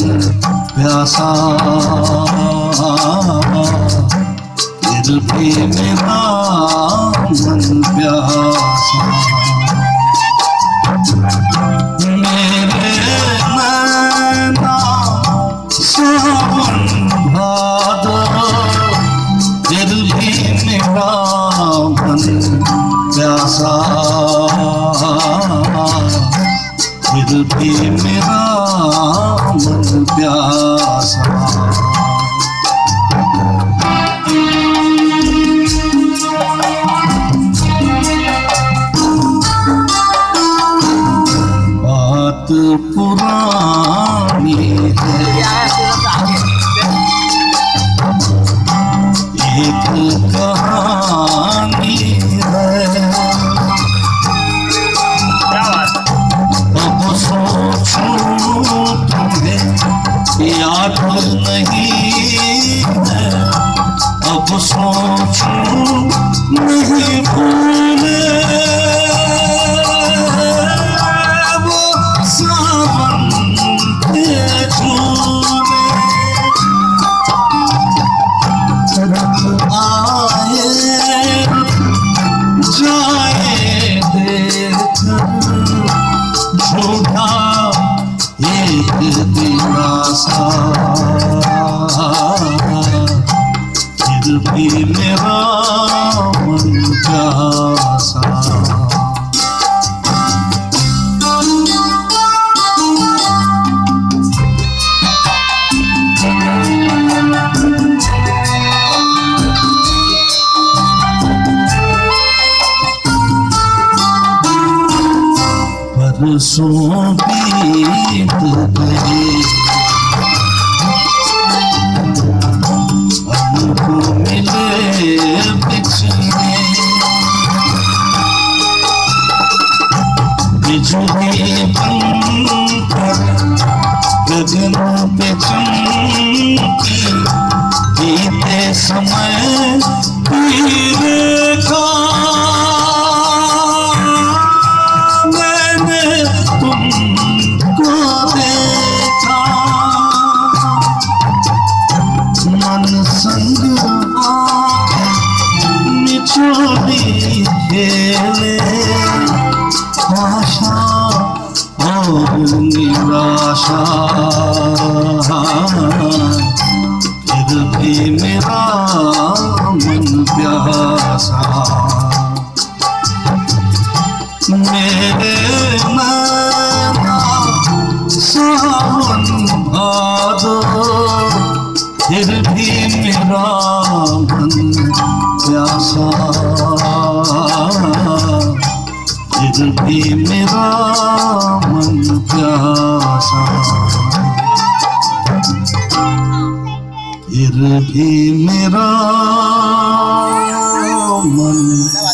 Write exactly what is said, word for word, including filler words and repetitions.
प्यासा, फिर भी मेरा मन प्यासा। मेरे नैना सावन भादो, फिर भी मेरा मन प्यासा, फिर भी मेरा मन प्यासा। बात पुरानी है, एक कहानी है, अब सोचूं तुम्हें याद नहीं है, अब सोचूं नहीं भूले वो सावन के झूले। रंग आए जाए देखकर झूठा एक दिलासा, फिर भी मेरा मन प्यासा। बरसों बीत गए, हमको मिले बिछड़े, बिजली बनकर गगन पे चमकी, बीते समय की रेखा तुमको देखा। मन संग निचोड़ी खेले, आशा और निराशा, फिर भी मेरा मन प्यासा। मेरे नैना सावन भादो, फिर भी मेरा मन प्यासा, फिर भी मेरा मन प्यासा, फिर भी मेरा मन